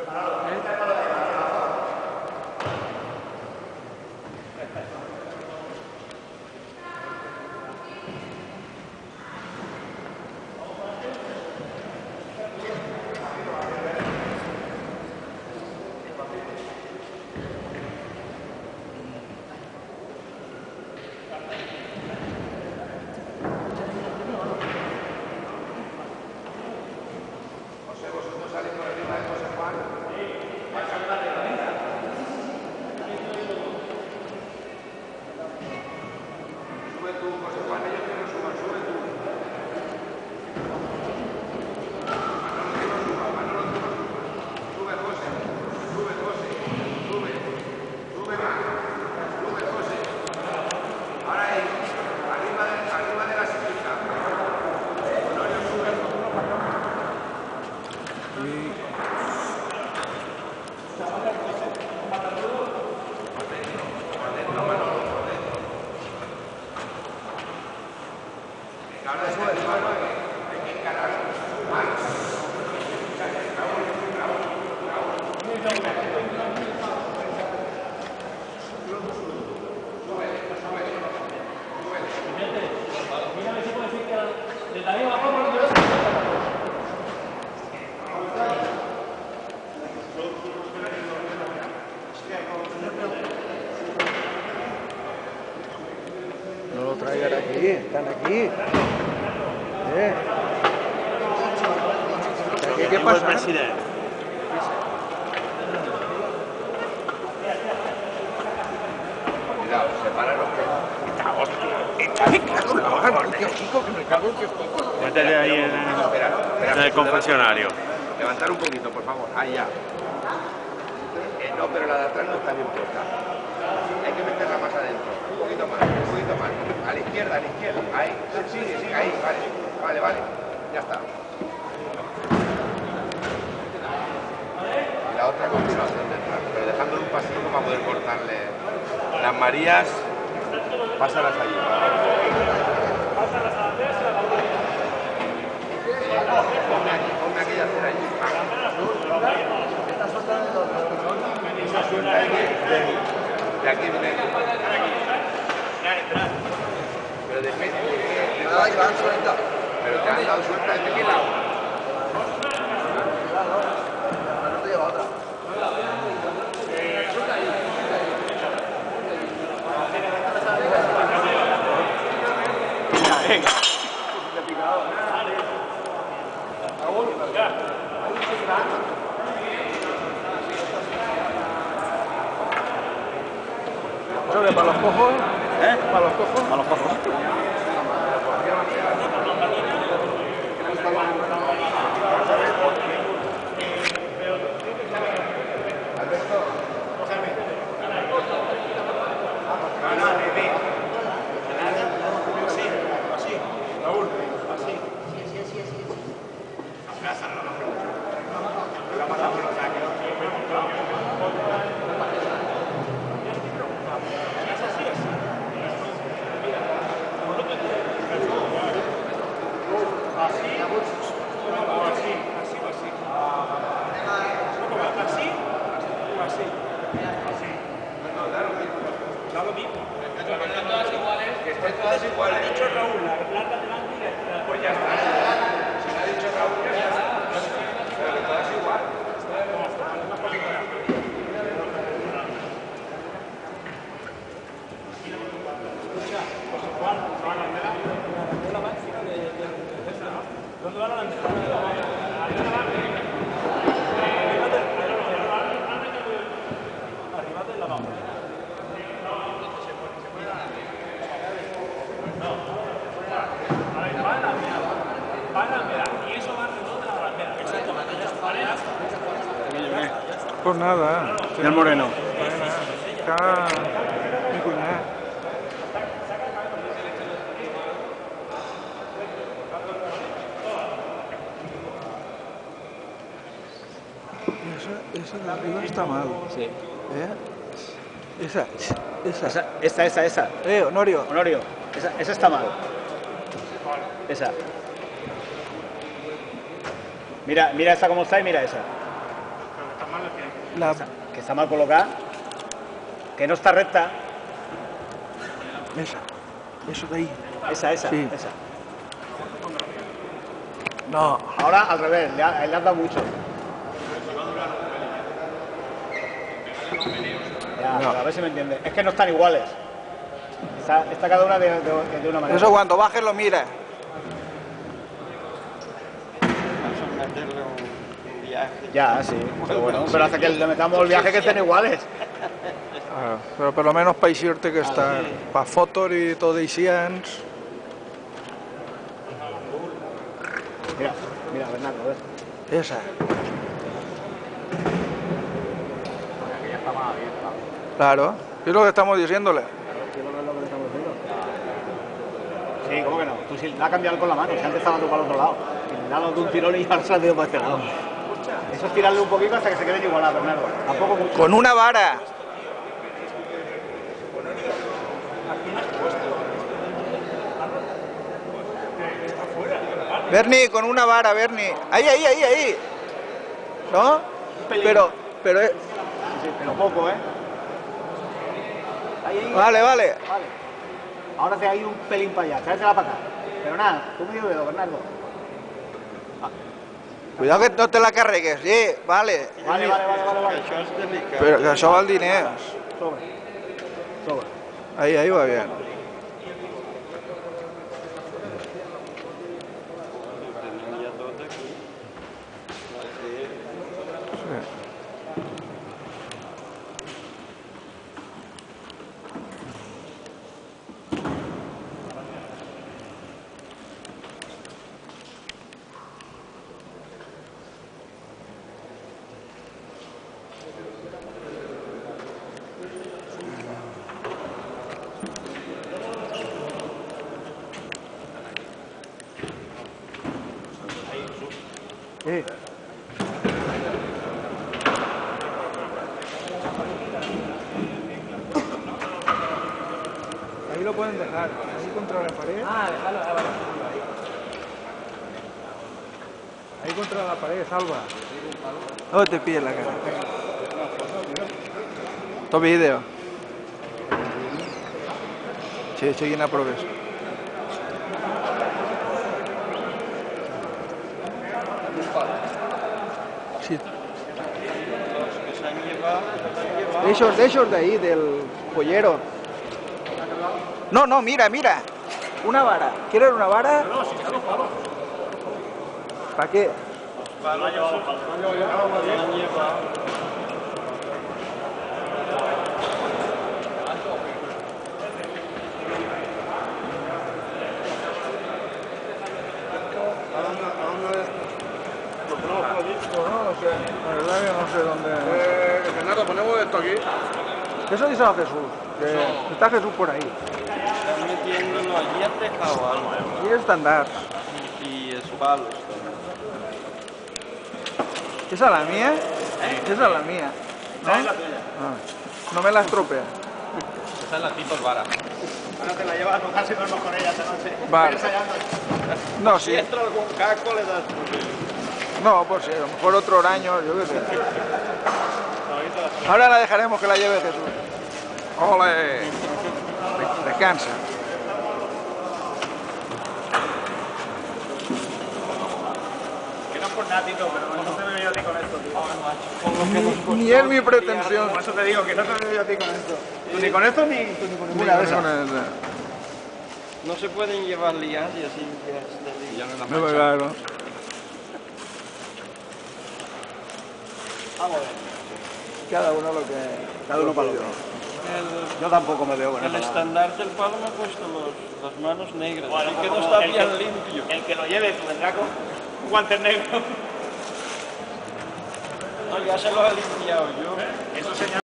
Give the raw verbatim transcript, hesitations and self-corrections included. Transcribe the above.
No lo traigan aquí, están aquí. ¿Eh? ¿Qué, qué pasa? Presidente. Cuidado, separaros que... ¡Me cago en la mano! ¡Qué chico, que me cago en que poco! Métele ahí en el, Espera, espera, en el confesionario. Levantar un poquito, por favor. Ahí ya. Eh, no, pero la de atrás no está bien puesta. Hay que meterla más adentro. Un poquito más, un poquito más. A la izquierda, a la izquierda. Ahí, sigue, sigue, ahí, vale. Vale, vale. Ya está. Y la otra continuación detrás, pero dejándole un pasillo para poder cortarle. Las Marías, pásalas allí. Ponme aquí, ponme aquella acera allí. Esa suelta de, de, de aquí viene. Pero depende de qué. Ahí van suelta. Pero te han dado suelta de qué lado. No te lleva otra. Venga. ¿Eso que para los cojos? ¿Eh? ¿Para los cojos? A los cojos. Pues nada. Y el moreno. Acá mi cuñada. Esa, esa de arriba está mal. Sí. ¿Eh? Esa, esa. Esa, esta, esa, esa. Eh, Honorio. Honorio, esa, esa está mal. Esa. Mira, mira esta como está y mira esa. Está mal La... Que está mal colocada. Que no está recta. Esa. Eso de ahí. Esa, esa, Sí. esa. No. Ahora al revés, le, ha, le has dado mucho. Ya, No. a ver si me entiende. Es que no están iguales. Está, está cada una de, de, de una manera. Eso cuando bajes lo miras. meterle un viaje. Ya, sí. Pero bueno, pero hasta que le metamos el viaje que estén iguales. Ah, pero por lo menos para irte que está. Para fotos y todo de Isians. Mira, mira, Bernardo, ¿ves? Esa. Que ya está más abierta. Claro. Es lo que estamos diciéndole. Sí, ¿cómo que no? Tú sí la has cambiado con la mano, si antes estaba tú para el otro lado. Y le das de un tirón y ahora se ha ido para este lado. Eso es tirarle un poquito hasta que se queden igualados, Bernardo. Tampoco mucho. Con una vara. Bernie, con una vara, Bernie. Ahí, ahí, ahí, ahí. ¿No? Pero, pero... eh, Sí, pero poco, ¿eh? Ahí, ahí. Vale, vale. Vale. Ahora te hay un pelín para allá, tráetela para acá. Pero nada, tú medio dedo, Bernardo. Cuidado que no te la carregues. Sí, vale. Vale, vale, vale, vale, vale. Això és delicat. Pero que això val diners. Sobre. Sobre. Ahí, ahí va bien. Tenim ja tot aquí. Sí. Eh. Ahí lo pueden dejar, así contra la pared. Ah, déjalo, ah, vale. Ahí contra la pared, salva. No te pide la cara. Todo vídeo. Sí, sí, quina proves. Sí. Els que s'han llevat, s'han llevat. De esos, de esos de ahí, del joyero. No, no, mira, mira. Una vara. ¿Quieres una vara? No, si están los palos. ¿Para qué? Palos s'han llevat. No lo sé. La verdad que no sé dónde. Eh, Fernando, ponemos esto aquí. Eso dice a Jesús. Que está Jesús por ahí. Están metiéndolo allí al tejado algo. Y estandar. Y es palos también. ¿Esa es la mía? Esa es la mía. ¿No? Es la tuya. Ah. No me la estropea. Esa es la tipo vara. Ahora te la llevas a tu casa y duermes con ella esta noche. Vale. Estoy ensayando. No, Si sí. entra algún caco le das. No, pues sí, a lo mejor otro año, yo qué sé. Ahora la dejaremos que la lleve Jesús. ¡Ole! Descansa. Que no es por nada, Tito, pero no te veo yo a ti con esto, tío. Ni es mi pretensión. Por eso te digo que no te veo yo a ti con esto. Tú ni con esto ni, tú ni con ninguna de esas. No se pueden llevar lias y así ya es ya no la No, claro. Vamos a ver. Cada uno lo que... Cada uno para lo que. El, Yo tampoco me veo con el esto. estandarte del palo me ha puesto los, las manos negras. Bueno, así que como no está el bien que- limpio. El que lo lleve vendrá con guantes negros. No, ya se lo he limpiado yo. Eso señala